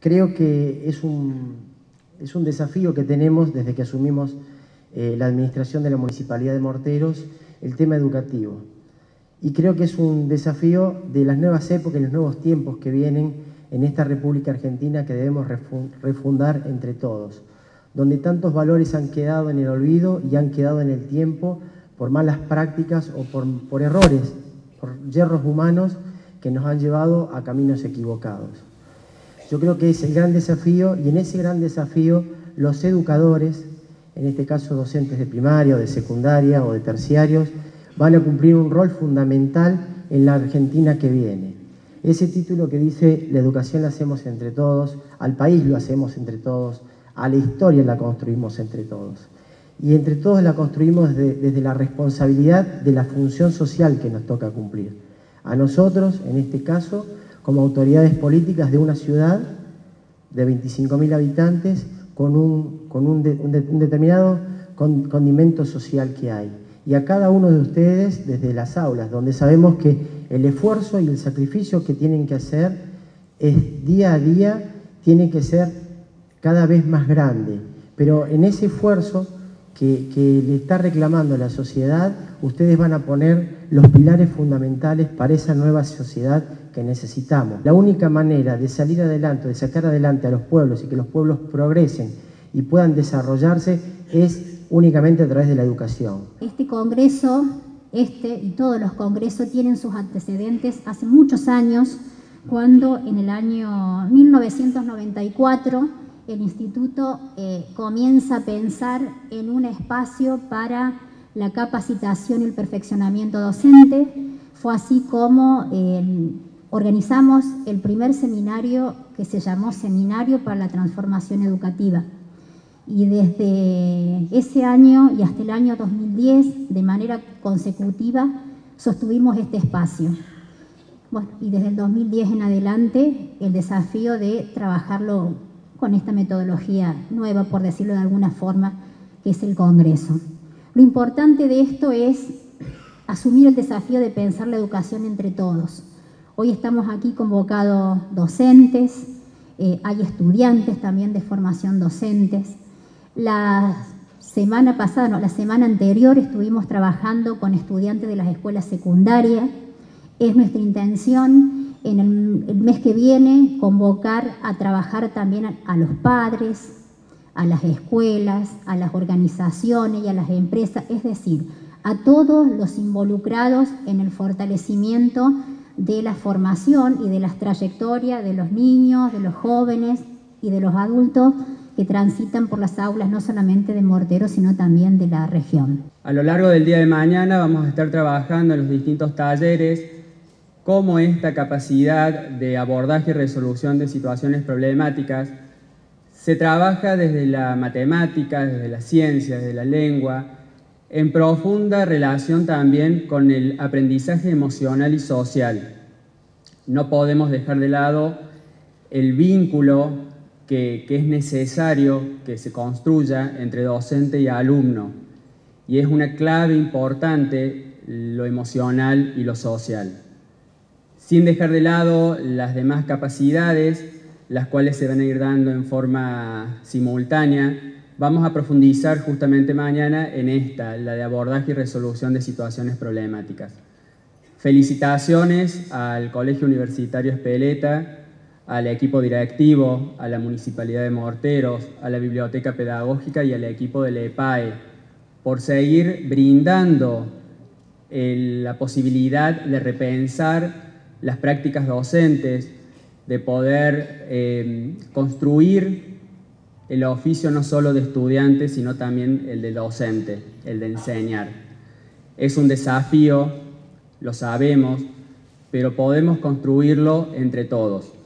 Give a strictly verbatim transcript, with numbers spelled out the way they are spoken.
creo que es un, es un desafío que tenemos desde que asumimos eh, la administración de la Municipalidad de Morteros, el tema educativo. Y creo que es un desafío de las nuevas épocas y los nuevos tiempos que vienen en esta República Argentina que debemos refundar entre todos, donde tantos valores han quedado en el olvido y han quedado en el tiempo por malas prácticas o por, por errores, por yerros humanos que nos han llevado a caminos equivocados. Yo creo que es el gran desafío, y en ese gran desafío los educadores, en este caso docentes de primaria o de secundaria o de terciarios, van a cumplir un rol fundamental en la Argentina que viene. Ese título que dice la educación la hacemos entre todos, al país lo hacemos entre todos, a la historia la construimos entre todos. Y entre todos la construimos desde, desde la responsabilidad de la función social que nos toca cumplir. A nosotros, en este caso, como autoridades políticas de una ciudad de veinticinco mil habitantes con un, con un, de, un, de, un determinado condimento social que hay. Y a cada uno de ustedes desde las aulas, donde sabemos que el esfuerzo y el sacrificio que tienen que hacer es día a día, tiene que ser cada vez más grande. Pero en ese esfuerzo que, que le está reclamando la sociedad, ustedes van a poner los pilares fundamentales para esa nueva sociedad que necesitamos. La única manera de salir adelante, de sacar adelante a los pueblos y que los pueblos progresen y puedan desarrollarse es únicamente a través de la educación. Este congreso, este y todos los congresos tienen sus antecedentes hace muchos años, cuando en el año mil novecientos noventa y cuatro el Instituto eh, comienza a pensar en un espacio para la capacitación y el perfeccionamiento docente. Fue así como eh, organizamos el primer seminario que se llamó Seminario para la Transformación Educativa. Y desde ese año y hasta el año dos mil diez, de manera consecutiva, sostuvimos este espacio. Bueno, y desde el dos mil diez en adelante, el desafío de trabajarlo con esta metodología nueva, por decirlo de alguna forma, que es el Congreso. Lo importante de esto es asumir el desafío de pensar la educación entre todos. Hoy estamos aquí convocados docentes, eh, hay estudiantes también de formación docentes. La semana pasada, no, la semana anterior estuvimos trabajando con estudiantes de las escuelas secundarias. Es nuestra intención en el, el mes que viene convocar a trabajar también a, a los padres, a las escuelas, a las organizaciones y a las empresas, es decir, a todos los involucrados en el fortalecimiento de la formación y de las trayectorias de los niños, de los jóvenes y de los adultos que transitan por las aulas no solamente de Morteros, sino también de la región. A lo largo del día de mañana vamos a estar trabajando en los distintos talleres cómo esta capacidad de abordaje y resolución de situaciones problemáticas se trabaja desde la matemática, desde la ciencia, desde la lengua, en profunda relación también con el aprendizaje emocional y social. No podemos dejar de lado el vínculo que, que es necesario que se construya entre docente y alumno, y es una clave importante lo emocional y lo social. Sin dejar de lado las demás capacidades, las cuales se van a ir dando en forma simultánea, vamos a profundizar justamente mañana en esta, la de abordaje y resolución de situaciones problemáticas. Felicitaciones al Colegio Universitario Espeleta, al equipo directivo, a la Municipalidad de Morteros, a la Biblioteca Pedagógica y al equipo del E P A E, por seguir brindando el, la posibilidad de repensar las prácticas docentes, de poder eh, construir el oficio no solo de estudiante, sino también el de docente, el de enseñar. Es un desafío, lo sabemos, pero podemos construirlo entre todos.